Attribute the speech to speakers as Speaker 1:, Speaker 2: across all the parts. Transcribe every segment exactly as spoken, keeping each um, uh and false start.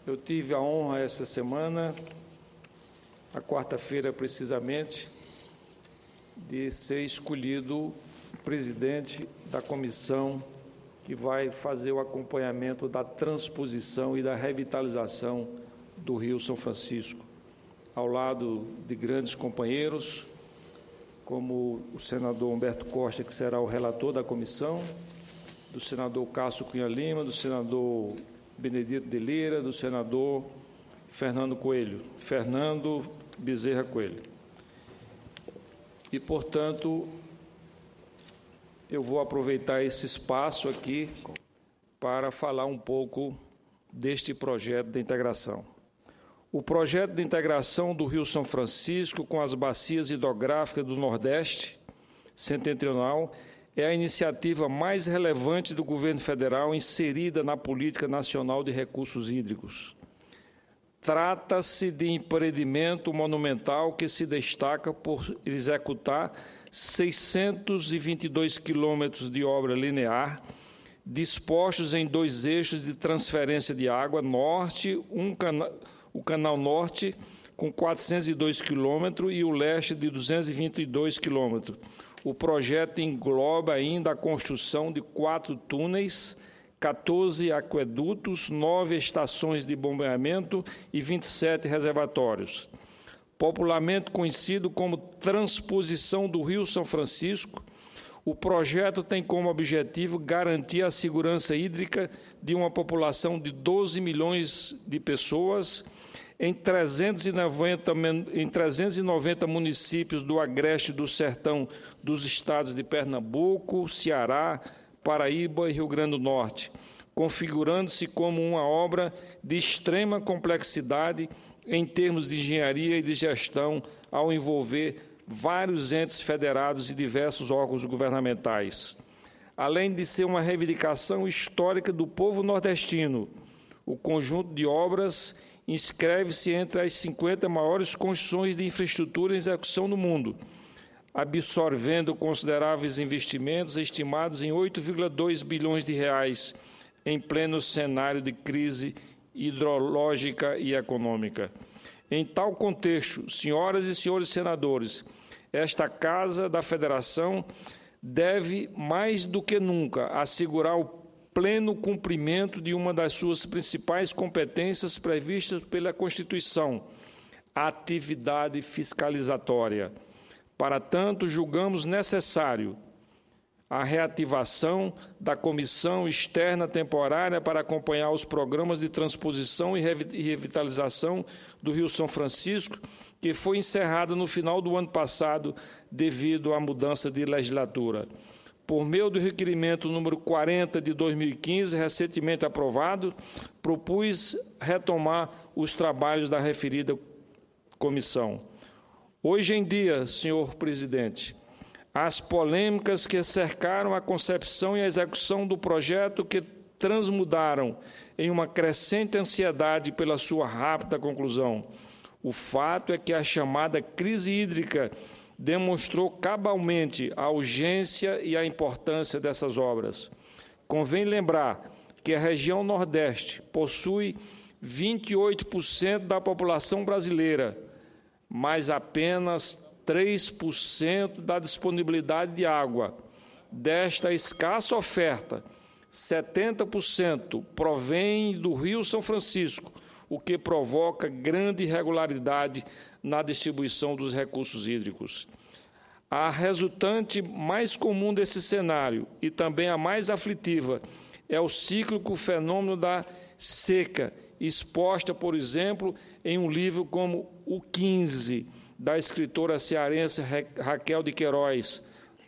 Speaker 1: Eu tive a honra essa semana, a quarta-feira precisamente, de ser escolhido presidente da comissão que vai fazer o acompanhamento da transposição e da revitalização do Rio São Francisco, ao lado de grandes companheiros, como o senador Humberto Costa, que será o relator da comissão, do senador Cássio Cunha Lima, do senador Benedito de Lira, do senador Fernando Coelho, Fernando Bezerra Coelho. E, portanto, eu vou aproveitar esse espaço aqui para falar um pouco deste projeto de integração. O projeto de integração do Rio São Francisco com as bacias hidrográficas do Nordeste Setentrional é a iniciativa mais relevante do governo federal inserida na Política Nacional de Recursos Hídricos. Trata-se de empreendimento monumental que se destaca por executar seiscentos e vinte e dois quilômetros de obra linear, dispostos em dois eixos de transferência de água, norte, um cana o Canal Norte, com quatrocentos e dois quilômetros, e o leste, de duzentos e vinte e dois quilômetros. O projeto engloba ainda a construção de quatro túneis, quatorze aquedutos, nove estações de bombeamento e vinte e sete reservatórios. Popularmente conhecido como Transposição do Rio São Francisco, o projeto tem como objetivo garantir a segurança hídrica de uma população de doze milhões de pessoas em trezentos e noventa, em trezentos e noventa municípios do agreste do sertão dos estados de Pernambuco, Ceará, Paraíba e Rio Grande do Norte, configurando-se como uma obra de extrema complexidade em termos de engenharia e de gestão, ao envolver vários entes federados e diversos órgãos governamentais. Além de ser uma reivindicação histórica do povo nordestino, o conjunto de obras inscreve-se entre as cinquenta maiores construções de infraestrutura em execução no mundo, absorvendo consideráveis investimentos estimados em oito vírgula dois bilhões de reais em pleno cenário de crise hidrológica e econômica. Em tal contexto, senhoras e senhores senadores, esta Casa da Federação deve, mais do que nunca, assegurar o pleno cumprimento de uma das suas principais competências previstas pela Constituição, a atividade fiscalizatória. Para tanto, julgamos necessário a reativação da Comissão Externa Temporária para acompanhar os programas de transposição e revitalização do Rio São Francisco, que foi encerrada no final do ano passado devido à mudança de legislatura. Por meio do requerimento número quarenta de dois mil e quinze, recentemente aprovado, propus retomar os trabalhos da referida comissão. Hoje em dia, senhor presidente, as polêmicas que cercaram a concepção e a execução do projeto que transmudaram em uma crescente ansiedade pela sua rápida conclusão. O fato é que a chamada crise hídrica demonstrou cabalmente a urgência e a importância dessas obras. Convém lembrar que a região Nordeste possui vinte e oito por cento da população brasileira, mas apenas três por cento da disponibilidade de água. Desta escassa oferta, setenta por cento provém do Rio São Francisco, o que provoca grande irregularidade na distribuição dos recursos hídricos. A resultante mais comum desse cenário, e também a mais aflitiva, é o cíclico fenômeno da seca, exposta, por exemplo, em um livro como O quinze, da escritora cearense Raquel de Queiroz,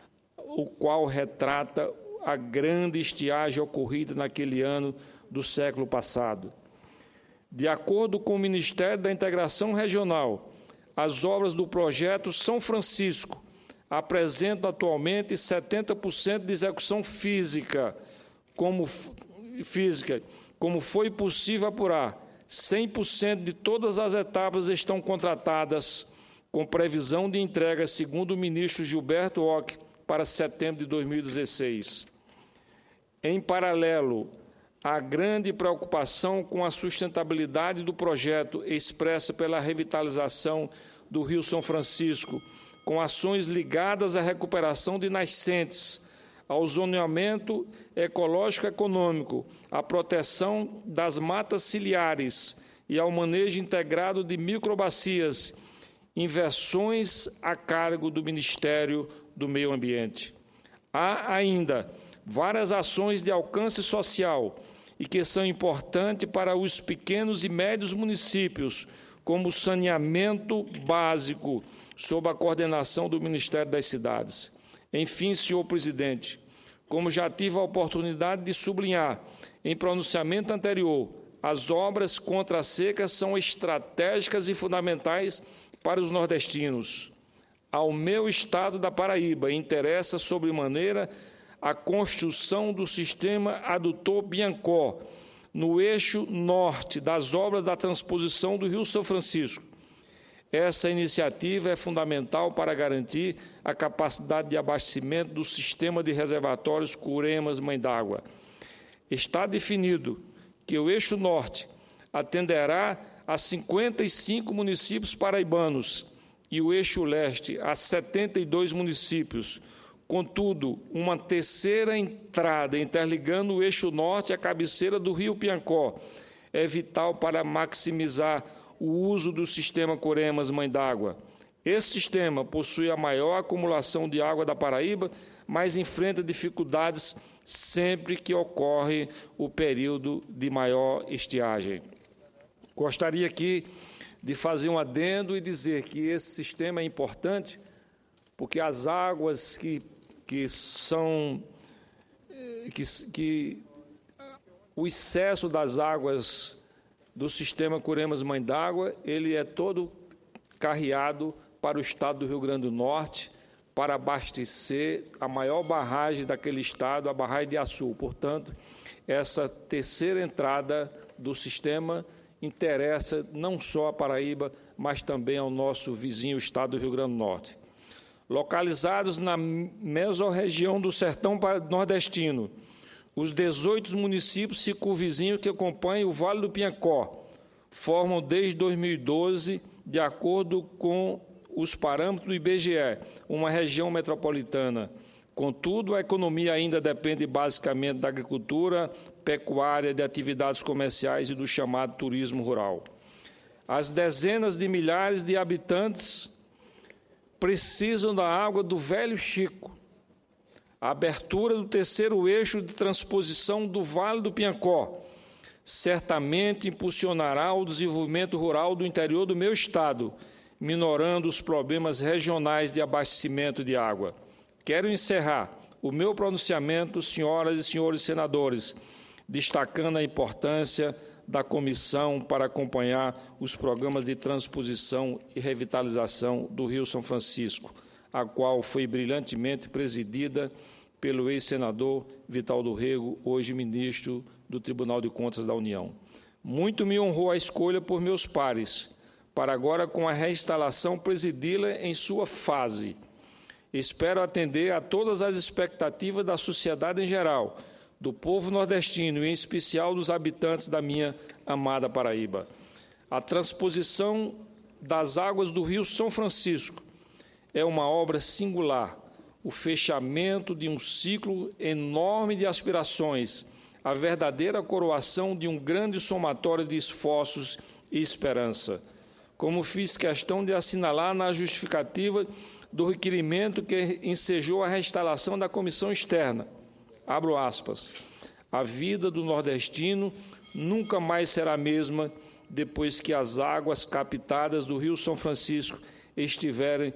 Speaker 1: o qual retrata a grande estiagem ocorrida naquele ano do século passado. De acordo com o Ministério da Integração Regional, as obras do projeto São Francisco apresentam atualmente setenta por cento de execução física, como, física, como foi possível apurar. cem por cento de todas as etapas estão contratadas, com previsão de entrega, segundo o ministro Gilberto Ock, para setembro de dois mil e dezesseis. Em paralelo, a grande preocupação com a sustentabilidade do projeto expressa pela revitalização do Rio São Francisco, com ações ligadas à recuperação de nascentes, ao zoneamento ecológico econômico, à proteção das matas ciliares e ao manejo integrado de microbacias, inversões a cargo do Ministério do Meio Ambiente. Há ainda várias ações de alcance social e que são importantes para os pequenos e médios municípios, como o saneamento básico, sob a coordenação do Ministério das Cidades. Enfim, senhor presidente, como já tive a oportunidade de sublinhar em pronunciamento anterior, as obras contra a seca são estratégicas e fundamentais para os nordestinos. Ao meu estado da Paraíba interessa sobremaneira a construção do sistema adutor Biancó, no eixo norte das obras da transposição do Rio São Francisco. Essa iniciativa é fundamental para garantir a capacidade de abastecimento do sistema de reservatórios Curemas Mãe d'Água. Está definido que o eixo norte atenderá a cinquenta e cinco municípios paraibanos e o eixo leste a setenta e dois municípios. Contudo, uma terceira entrada interligando o eixo norte à cabeceira do rio Piancó é vital para maximizar o uso do sistema Curemas Mãe d'Água. Esse sistema possui a maior acumulação de água da Paraíba, mas enfrenta dificuldades sempre que ocorre o período de maior estiagem. Gostaria aqui de fazer um adendo e dizer que esse sistema é importante porque as águas que, que são... Que, que o excesso das águas do sistema Curemas Mãe d'Água, ele é todo carreado para o estado do Rio Grande do Norte, para abastecer a maior barragem daquele estado, a barragem de Açu. Portanto, essa terceira entrada do sistema interessa não só a Paraíba, mas também ao nosso vizinho estado do Rio Grande do Norte. Localizados na mesorregião do sertão nordestino, os dezoito municípios circunvizinhos que acompanham o Vale do Piancó formam desde dois mil e doze, de acordo com os parâmetros do I B G E, uma região metropolitana. Contudo, a economia ainda depende basicamente da agricultura, pecuária, de atividades comerciais e do chamado turismo rural. As dezenas de milhares de habitantes precisam da água do Velho Chico. A abertura do terceiro eixo de transposição do Vale do Piancó certamente impulsionará o desenvolvimento rural do interior do meu estado, minorando os problemas regionais de abastecimento de água. Quero encerrar o meu pronunciamento, senhoras e senhores senadores, destacando a importância da comissão para acompanhar os programas de transposição e revitalização do Rio São Francisco, a qual foi brilhantemente presidida pelo ex-senador Vital do Rego, hoje ministro do Tribunal de Contas da União. Muito me honrou a escolha por meus pares, para agora, com a reinstalação, presidi-la em sua fase. Espero atender a todas as expectativas da sociedade em geral, do povo nordestino e, em especial, dos habitantes da minha amada Paraíba. A transposição das águas do Rio São Francisco é uma obra singular, o fechamento de um ciclo enorme de aspirações, a verdadeira coroação de um grande somatório de esforços e esperança. Como fiz questão de assinalar na justificativa do requerimento que ensejou a reinstalação da comissão externa, abro aspas, a vida do nordestino nunca mais será a mesma depois que as águas captadas do Rio São Francisco estiverem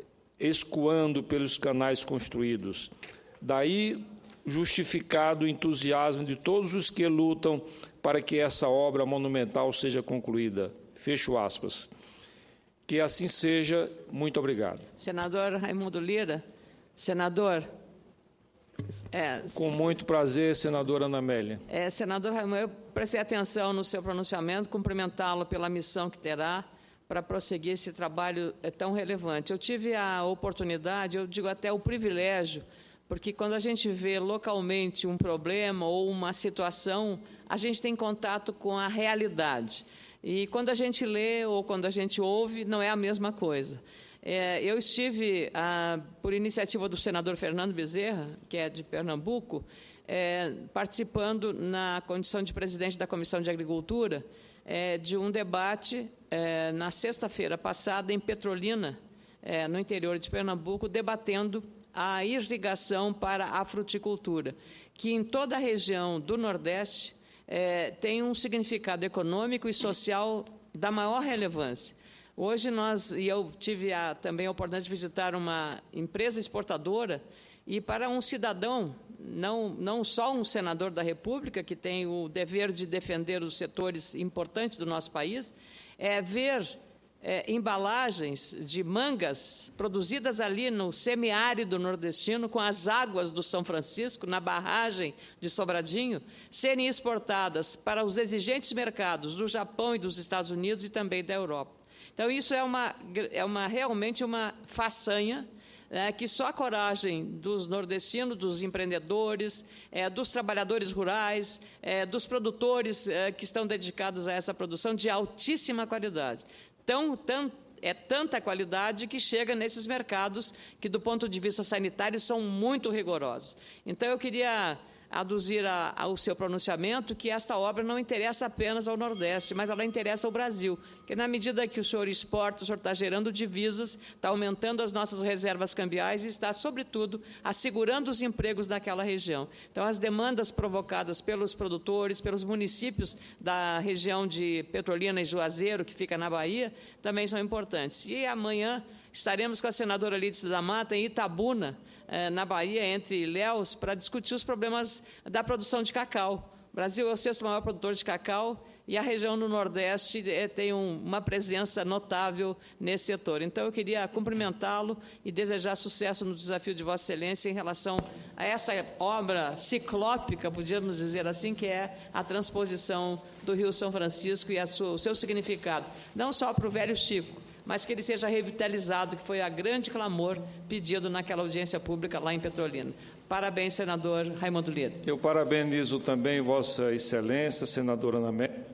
Speaker 1: escoando pelos canais construídos. Daí, justificado o entusiasmo de todos os que lutam para que essa obra monumental seja concluída. Fecho aspas. Que assim seja. Muito obrigado.
Speaker 2: Senador Raimundo Lira. Senador. É,
Speaker 1: Com muito prazer, senadora Ana Amélia.
Speaker 2: É, senador Raimundo, eu prestei atenção no seu pronunciamento, cumprimentá-lo pela missão que terá para prosseguir esse trabalho tão relevante. Eu tive a oportunidade, eu digo até o privilégio, porque quando a gente vê localmente um problema ou uma situação, a gente tem contato com a realidade. E quando a gente lê ou quando a gente ouve, não é a mesma coisa. É, eu estive, ah, por iniciativa do senador Fernando Bezerra, que é de Pernambuco, é, participando na condição de presidente da Comissão de Agricultura, é, de um debate é, na sexta-feira passada em Petrolina, é, no interior de Pernambuco, debatendo a irrigação para a fruticultura, que em toda a região do Nordeste é, tem um significado econômico e social da maior relevância. Hoje nós, e eu tive a, também a oportunidade de visitar uma empresa exportadora, e para um cidadão, não, não só um senador da República, que tem o dever de defender os setores importantes do nosso país, é ver é, embalagens de mangas produzidas ali no semiárido nordestino, com as águas do São Francisco, na barragem de Sobradinho, serem exportadas para os exigentes mercados do Japão e dos Estados Unidos e também da Europa. Então, isso é, uma, é uma, realmente uma façanha, né, que só a coragem dos nordestinos, dos empreendedores, é, dos trabalhadores rurais, é, dos produtores é, que estão dedicados a essa produção de altíssima qualidade. Então, tam, é tanta qualidade que chega nesses mercados que, do ponto de vista sanitário, são muito rigorosos. Então, eu queria aduzir a, ao seu pronunciamento que esta obra não interessa apenas ao Nordeste, mas ela interessa ao Brasil, porque na medida que o senhor exporta, o senhor está gerando divisas, está aumentando as nossas reservas cambiais e está, sobretudo, assegurando os empregos naquela região. Então, as demandas provocadas pelos produtores, pelos municípios da região de Petrolina e Juazeiro, que fica na Bahia, também são importantes. E amanhã estaremos com a senadora Lídice da Mata em Itabuna, na Bahia, entre Ilhéus, para discutir os problemas da produção de cacau. O Brasil é o sexto maior produtor de cacau e a região do Nordeste tem um, uma presença notável nesse setor. Então, eu queria cumprimentá-lo e desejar sucesso no desafio de Vossa Excelência em relação a essa obra ciclópica, podíamos dizer assim, que é a transposição do Rio São Francisco e a sua, o seu significado, não só para o velho Chico, mas que ele seja revitalizado, que foi a grande clamor pedido naquela audiência pública lá em Petrolina. Parabéns, senador Raimundo Lira.
Speaker 1: Eu parabenizo também Vossa Excelência, senadora Ana Amélia.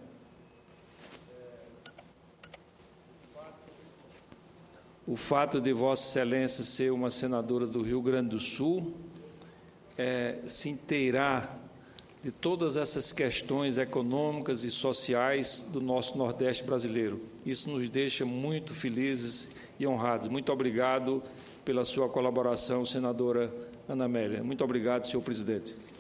Speaker 1: O fato de Vossa Excelência ser uma senadora do Rio Grande do Sul, é, se inteirar de todas essas questões econômicas e sociais do nosso Nordeste brasileiro. Isso nos deixa muito felizes e honrados. Muito obrigado pela sua colaboração, senadora Ana Amélia. Muito obrigado, senhor presidente.